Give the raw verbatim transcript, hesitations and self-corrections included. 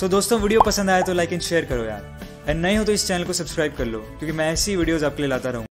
सो दोस्तों वीडियो पसंद आया तो लाइक एंड शेयर करो यार, एंड नए हो तो इस चैनल को सब्सक्राइब कर लो, क्योंकि मैं ऐसी वीडियोस आपके लिए लाता रहूँ।